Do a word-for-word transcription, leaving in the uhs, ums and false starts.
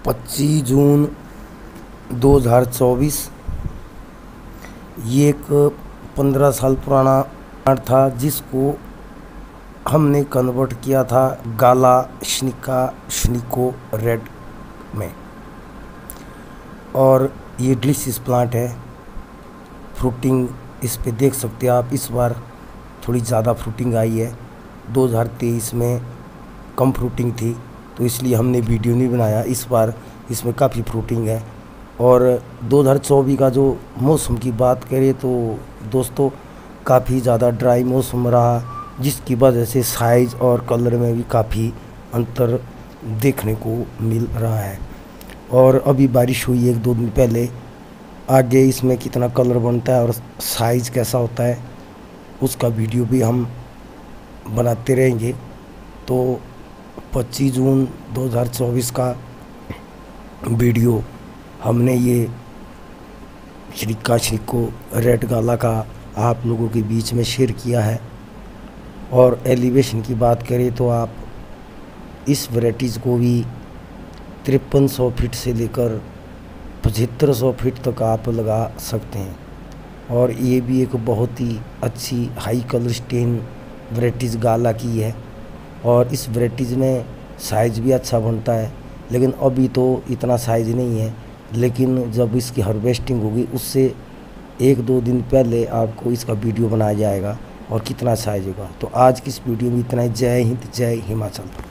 पच्चीस जून दो हज़ार चौबीस। ये एक पंद्रह साल पुराना प्लांट था जिसको हमने कन्वर्ट किया था गाला श्निका श्निको रेड में। और ये डिलीशियस प्लांट है। फ्रूटिंग इस पे देख सकते हैं आप, इस बार थोड़ी ज़्यादा फ्रूटिंग आई है। दो हज़ार तेईस में कम फ्रूटिंग थी तो इसलिए हमने वीडियो नहीं बनाया। इस बार इसमें काफ़ी फ्रूटिंग है। और दो हज़ार चौबीस का जो मौसम की बात करें तो दोस्तों काफ़ी ज़्यादा ड्राई मौसम रहा, जिसकी वजह से साइज़ और कलर में भी काफ़ी अंतर देखने को मिल रहा है। और अभी बारिश हुई एक दो दिन पहले, आगे इसमें कितना कलर बनता है और साइज़ कैसा होता है उसका वीडियो भी हम बनाते रहेंगे। तो पच्चीस जून दो हज़ार चौबीस का वीडियो हमने ये श्निका श्निको रेड गाला का आप लोगों के बीच में शेयर किया है। और एलिवेशन की बात करें तो आप इस वैराइटीज़ को भी तिरपन सौ फीट से लेकर पचहत्तर सौ फीट तक आप लगा सकते हैं। और ये भी एक बहुत ही अच्छी high colour strain varieties Gala की है। और इस वैराइटीज़ में साइज़ भी अच्छा बनता है, लेकिन अभी तो इतना साइज़ नहीं है। लेकिन जब इसकी हार्वेस्टिंग होगी उससे एक दो दिन पहले आपको इसका वीडियो बनाया जाएगा और कितना साइज़ होगा। तो आज की इस वीडियो में इतना ही। जय हिंद, जय हिमाचल।